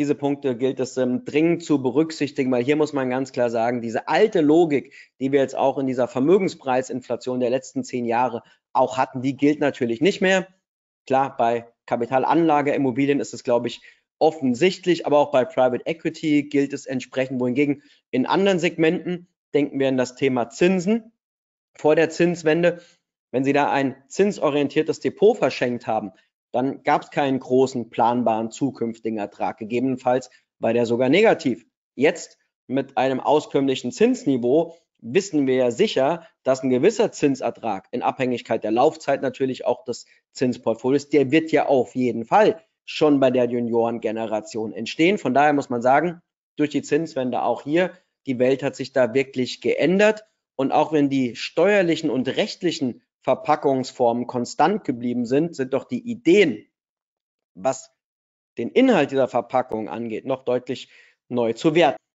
Diese Punkte gilt es dringend zu berücksichtigen, weil hier muss man ganz klar sagen, diese alte Logik, die wir jetzt auch in dieser Vermögenspreisinflation der letzten 10 Jahre auch hatten, die gilt natürlich nicht mehr. Klar, bei Kapitalanlageimmobilien ist es, glaube ich, offensichtlich, aber auch bei Private Equity gilt es entsprechend. Wohingegen in anderen Segmenten, denken wir an das Thema Zinsen vor der Zinswende, wenn Sie da ein zinsorientiertes Depot verschenkt haben, dann gab es keinen großen planbaren zukünftigen Ertrag. Gegebenenfalls war der sogar negativ. Jetzt mit einem auskömmlichen Zinsniveau wissen wir ja sicher, dass ein gewisser Zinsertrag in Abhängigkeit der Laufzeit natürlich auch des Zinsportfolios, der wird ja auf jeden Fall schon bei der Juniorengeneration entstehen. Von daher muss man sagen, durch die Zinswende auch hier, die Welt hat sich da wirklich geändert. Und auch wenn die steuerlichen und rechtlichen Verpackungsformen konstant geblieben sind, sind doch die Ideen, was den Inhalt dieser Verpackung angeht, noch deutlich neu zu werten.